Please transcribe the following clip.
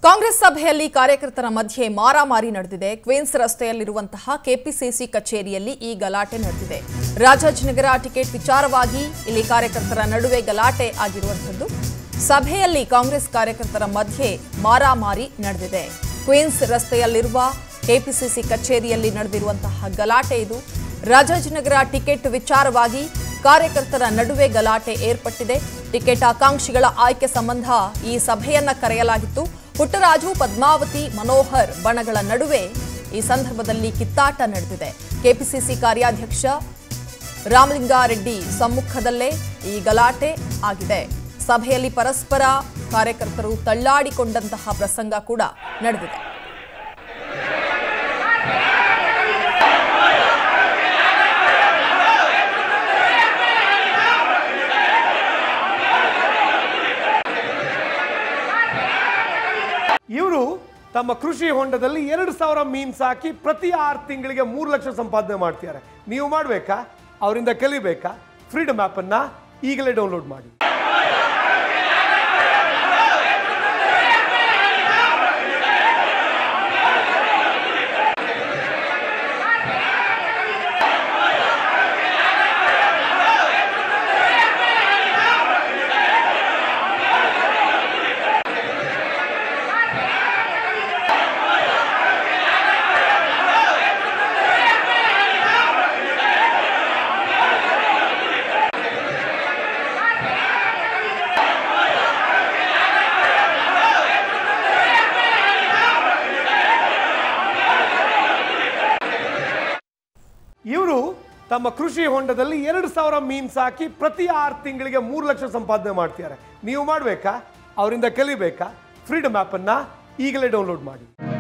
ಕಾಂಗ್ರೆಸ್ ಸಭೆಯಲ್ಲಿ ಕಾರ್ಯಕರ್ತರ ಮಧ್ಯೆ ಮಾರಾಮಾರಿ ನಡೆದಿದೆ. ಕ್ವೀನ್ಸ್ ರಸ್ತೆಯಲ್ಲಿರುವಂತಹ ಕೆಪಿಸಿಸಿ ಕಚೇರಿಯಲ್ಲಿ ಈ ಗಲಾಟೆ ನಡೆದಿದೆ. ರಾಜಾಜಿನಗರ ಟಿಕೆಟ್ ವಿಚಾರವಾಗಿ ಇಲ್ಲಿ ಕಾರ್ಯಕರ್ತರ ನಡುವೆ ಗಲಾಟೆ ಆಗಿರುವಂತದ್ದು. ಸಭೆಯಲ್ಲಿ ಕಾಂಗ್ರೆಸ್ ಕಾರ್ಯಕರ್ತರ ಮಧ್ಯೆ ಮಾರಾಮಾರಿ ನಡೆದಿದೆ. ಕ್ವೀನ್ಸ್ ರಸ್ತೆಯಲ್ಲಿರುವ ಕೆಪಿಸಿಸಿ ಕಚೇರಿಯಲ್ಲಿ ನಡೆದಿರುವಂತಹ ಗಲಾಟೆ ಇದು. ರಾಜಾಜಿನಗರ ಟಿಕೆಟ್ ವಿಚಾರವಾಗಿ ಕಾರ್ಯಕರ್ತರ ನಡುವೆ ಗಲಾಟೆ ಏರ್ಪಟ್ಟಿದೆ. ಟಿಕೆಟ್ ಆಕಾಂಕ್ಷಿಗಳ ಆಯ್ಕೆ ಸಂಬಂಧ ಈ ಸಭೆಯನ್ನ ಕರೆಯಲಾಗಿತ್ತು. ಪುಟ್ಟರಾಜು, ಪದ್ಮಾವತಿ, ಮನೋಹರ್ ಬಣಗಳ ನಡುವೆ ಈ ಸಂದರ್ಭದಲ್ಲಿ ಕಿತ್ತಾಟ ನಡೆದಿದೆ. ಕೆಪಿಸಿಸಿ ಕಾರ್ಯಾಧ್ಯಕ್ಷ ರಾಮಲಿಂಗಾರೆಡ್ಡಿ ಸಮ್ಮುಖದಲ್ಲೇ ಈ ಗಲಾಟೆ ಆಗಿದೆ. ಸಭೆಯಲ್ಲಿ ಪರಸ್ಪರ ಕಾರ್ಯಕರ್ತರು ತಳ್ಳಾಡಿಕೊಂಡಂತಹ ಪ್ರಸಂಗ ಕೂಡ ನಡೆದಿದೆ. ಇವರು ತಮ್ಮ ಕೃಷಿ ಹೊಂಡದಲ್ಲಿ 2000 ಮೀನು ಸಾಕಿ ಪ್ರತಿ 6 ತಿಂಗಳಿಗೆ 3 ಲಕ್ಷ ಸಂಪಾದನೆ ಮಾಡ್ತಿದ್ದಾರೆ. ನೀವು ಮಾಡಬೇಕಾ? ಅವರಿಂದ ಕಲಿಬೇಕಾ? ಫ್ರೀಡಮ್ ಆಪ್ ಅನ್ನು ಈಗಲೇ ಡೌನ್ಲೋಡ್ ಮಾಡಿ. ಇವರು ತಮ್ಮ ಕೃಷಿ ಹೊಂಡದಲ್ಲಿ 2000 ಮೀನು ಸಾಕಿ ಪ್ರತಿ 6 ತಿಂಗಳಿಗೆ 3 ಲಕ್ಷ ಸಂಪಾದನೆ ಮಾಡ್ತಿದ್ದಾರೆ. ನೀವು ಮಾಡಬೇಕಾ? ಅವರಿಂದ ಕಲಿಬೇಕಾ? ಫ್ರೀಡಮ್ ಆಪ್ ಅನ್ನು ಈಗಲೇ ಡೌನ್ಲೋಡ್ ಮಾಡಿ.